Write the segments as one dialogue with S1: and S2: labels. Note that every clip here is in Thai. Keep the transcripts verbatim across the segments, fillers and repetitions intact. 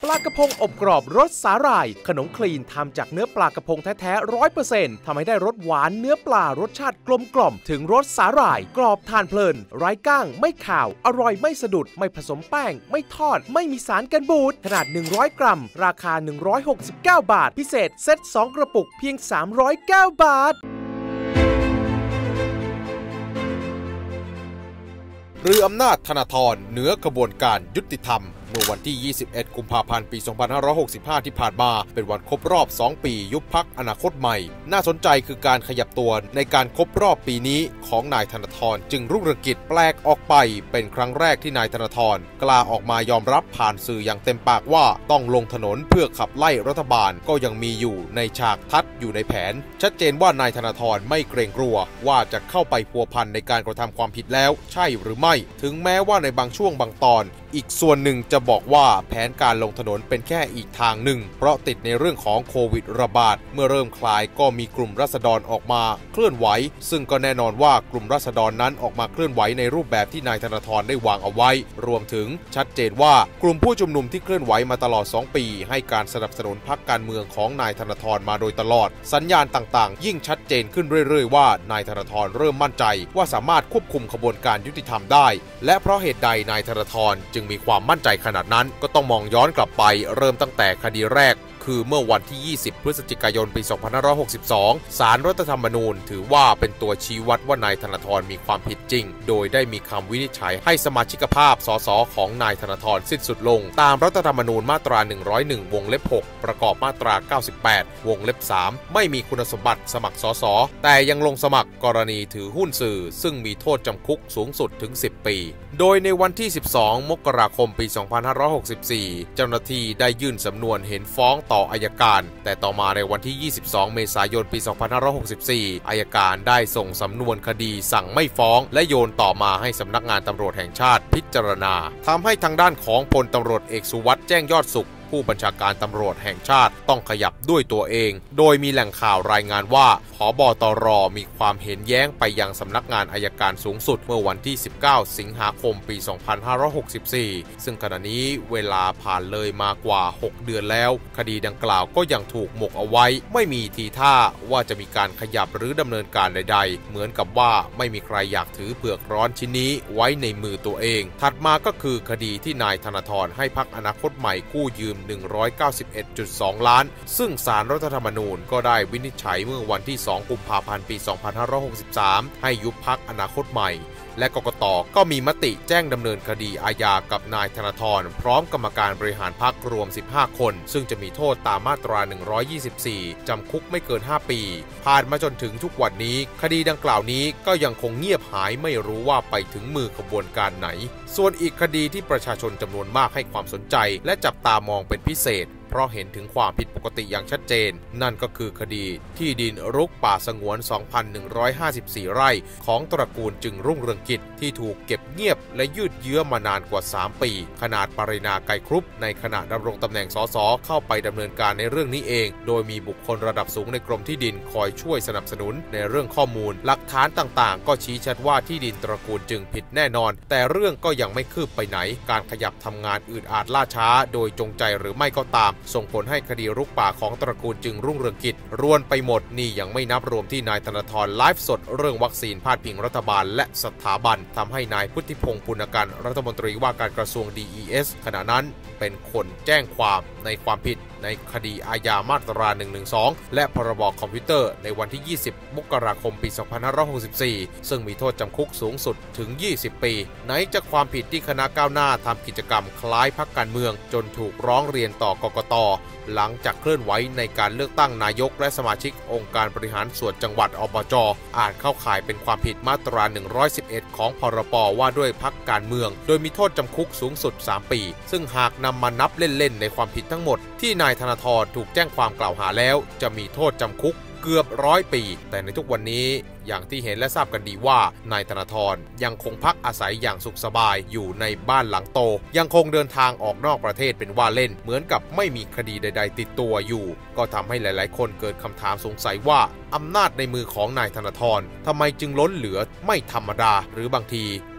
S1: ปลากระพงอบกรอบรสสาหร่ายขนมคลีนทำจากเนื้อปลากระพงแท้ๆร้อยเปอร์เซ็นต์ทำให้ได้รสหวานเนื้อปลารสชาติกลมกล่อมถึงรสสาหร่ายกรอบทานเพลินไร้ก้างไม่ข่าวอร่อยไม่สะดุดไม่ผสมแป้งไม่ทอดไม่มีสารกันบูดขนาดหนึ่งร้อยกรัมราคาหนึ่งร้อยหกสิบเก้าบาทพิเศษเซตสองกระปุกเพียงสามร้อยเก้าบาท
S2: หรืออำนาจธนาธรเหนือกระบวนการยุติธรรมเมื่อวันที่ ยี่สิบเอ็ด กุมภาพันธ์ ปี สองพันห้าร้อยหกสิบห้า ที่ผ่านมาเป็นวันครบรอบ สอง ปียุบพรรคอนาคตใหม่น่าสนใจคือการขยับตัวในการครบรอบปีนี้ของนายธนาธรจึงรุ่งเรืองกิจแปลกออกไปเป็นครั้งแรกที่นายธนาธรกล้าออกมายอมรับผ่านสื่ออย่างเต็มปากว่าต้องลงถนนเพื่อขับไล่รัฐบาลก็ยังมีอยู่ในฉากทัดอยู่ในแผนชัดเจนว่านายธนาธรไม่เกรงกลัวว่าจะเข้าไปพัวพันในการกระทำความผิดแล้วใช่หรือไม่ถึงแม้ว่าในบางช่วงบางตอนอีกส่วนหนึ่งจะบอกว่าแผนการลงถนนเป็นแค่อีกทางหนึ่งเพราะติดในเรื่องของโควิดระบาดเมื่อเริ่มคลายก็มีกลุ่มราษฎรออกมาเคลื่อนไหวซึ่งก็แน่นอนว่ากลุ่มราษฎรนั้นออกมาเคลื่อนไหวในรูปแบบที่นายธนาธรได้วางเอาไว้รวมถึงชัดเจนว่ากลุ่มผู้ชุมนุมที่เคลื่อนไหวมาตลอดสองปีให้การสนับสนุนพรรคการเมืองของนายธนาธรมาโดยตลอดสัญญาณต่างๆยิ่งชัดเจนขึ้นเรื่อยๆว่านายธนาธรเริ่มมั่นใจว่าสามารถควบคุมขบวนการยุติธรรมได้และเพราะเหตุใดนายธนาธรจึงมีความมั่นใจขนาดนั้นก็ต้องมองย้อนกลับไปเริ่มตั้งแต่คดีแรกคือเมื่อวันที่ ยี่สิบ พฤศจิกายน ปี สองพันห้าร้อยหกสิบสอง ศาลรัฐธรรมนูญถือว่าเป็นตัวชี้วัดว่านายธนาธรมีความผิดจริงโดยได้มีคำวินิจฉัยให้สมาชิกภาพสสของนายธนาธรสิ้นสุดลงตามรัฐธรรมนูญมาตรา หนึ่งร้อยเอ็ด วงเล็บ หก ประกอบมาตรา เก้าสิบแปด วงเล็บ สาม ไม่มีคุณสมบัติสมัครสสแต่ยังลงสมัครกรณีถือหุ้นสื่อซึ่งมีโทษจำคุกสูงสุดถึง สิบ ปีโดยในวันที่ สิบสอง มกราคม ปี สองพันห้าร้อยหกสิบสี่ เจ้าหน้าที่ได้ยื่นสำนวนเห็นฟ้องต่ออัยการแต่ต่อมาในวันที่ ยี่สิบสอง เมษายน ปี สองพันห้าร้อยหกสิบสี่ อัยการได้ส่งสำนวนคดีสั่งไม่ฟ้องและโยนต่อมาให้สำนักงานตำรวจแห่งชาติพิจารณาทำให้ทางด้านของพลตำรวจเอกสุวัสด์แจ้งยอดสุขผู้บัญชาการตำรวจแห่งชาติต้องขยับด้วยตัวเองโดยมีแหล่งข่าวรายงานว่าผบตรมีความเห็นแย้งไปยังสำนักงานอัยการสูงสุดเมื่อวันที่ สิบเก้า สิงหาคม ปี สองพันห้าร้อยหกสิบสี่ ซึ่งขณะนี้เวลาผ่านเลยมากว่า หก เดือนแล้วคดีดังกล่าวก็ยังถูกหมกเอาไว้ไม่มีทีท่าว่าจะมีการขยับหรือดำเนินการใดๆเหมือนกับว่าไม่มีใครอยากถือเปลือกร้อนชิ้นนี้ไว้ในมือตัวเองถัดมาก็คือคดีที่นายธนาธรให้พรรคอนาคตใหม่กู้ยืม หนึ่งร้อยเก้าสิบเอ็ดจุดสอง ล้านซึ่งศาลรัฐธรรมนูญก็ได้วินิจฉัยเมื่อวันที่ สอง กุมภาพันธ์ ปี สองพันห้าร้อยหกสิบสาม ให้ยุบพรรคอนาคตใหม่และกกต.ก็มีมติแจ้งดำเนินคดีอาญากับนายธนาธรพร้อมกรรมการบริหารพรรครวม สิบห้า คนซึ่งจะมีโทษตามมาตรา หนึ่งร้อยยี่สิบสี่ จำคุกไม่เกิน ห้า ปีผ่านมาจนถึงทุกวันนี้คดีดังกล่าวนี้ก็ยังคงเงียบหายไม่รู้ว่าไปถึงมือขบวนการไหนส่วนอีกคดีที่ประชาชนจำนวนมากให้ความสนใจและจับตามองเป็นพิเศษเพราะเห็นถึงความผิดปกติอย่างชัดเจนนั่นก็คือคดีที่ดินรุกป่าสงวน สองพันหนึ่งร้อยห้าสิบสี่ ไร่ของตระกูลจึงรุ่งเรืองกิจที่ถูกเก็บเงียบและยืดเยื้อมานานกว่า สาม ปีขนาดปรินาไกรครุปในขณะดำรงตำแหน่งสสเข้าไปดำเนินการในเรื่องนี้เองโดยมีบุคคลระดับสูงในกรมที่ดินคอยช่วยสนับสนุนในเรื่องข้อมูลหลักฐานต่างๆก็ชี้ชัดว่าที่ดินตระกูลจึงผิดแน่นอนแต่เรื่องก็ยังไม่คืบไปไหนการขยับทำงานอืดอาดล่าช้าโดยจงใจหรือไม่ก็ตามส่งผลให้คดีรุกป่าของตระกูลจึงรุ่งเรืองกิจรวนไปหมดนี่ยังไม่นับรวมที่นายธนาธรไลฟ์สดเรื่องวัคซีนพาดพิงรัฐบาลและสถาบันทำให้นายพุทธิพงษ์ปุณกันรัฐมนตรีว่าการกระทรวง ดี อี เอส ขณะนั้นเป็นคนแจ้งความในความผิดในคดีอาญามาตรา หนึ่งหนึ่งสอง และพรบคอมพิวเตอร์ในวันที่ ยี่สิบ มกราคม ปี สองพันห้าร้อยหกสิบสี่ ซึ่งมีโทษจำคุกสูงสุดถึง ยี่สิบ ปีไหนจะความผิดที่คณะก้าวหน้าทำกิจกรรมคล้ายพรรคการเมืองจนถูกร้องเรียนต่อกกต.หลังจากเคลื่อนไหวในการเลือกตั้งนายกและสมาชิกองค์การบริหารส่วนจังหวัดอบจ.อาจเข้าข่ายเป็นความผิดมาตรา หนึ่งร้อยสิบเอ็ด ของพรบว่าด้วยพรรคการเมืองโดยมีโทษจำคุกสูงสุด สาม ปีซึ่งหากนำมานับเล่นๆในความผิดทั้งหมดที่นายธนาธรถูกแจ้งความกล่าวหาแล้วจะมีโทษจำคุกเกือบร้อยปีแต่ในทุกวันนี้อย่างที่เห็นและทราบกันดีว่านายธนาธรยังคงพักอาศัยอย่างสุขสบายอยู่ในบ้านหลังโตยังคงเดินทางออกนอกประเทศเป็นว่าเล่นเหมือนกับไม่มีคดีใดๆติดตัวอยู่ก็ทำให้หลายๆคนเกิดคำถามสงสัยว่าอำนาจในมือของนายธนาธรทำไมจึงล้นเหลือไม่ธรรมดาหรือบางที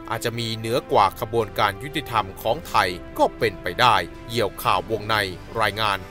S2: อาจจะมีเหนือกว่าขบวนการยุติธรรมของไทยก็เป็นไปได้เยี่ยวข่าววงในรายงาน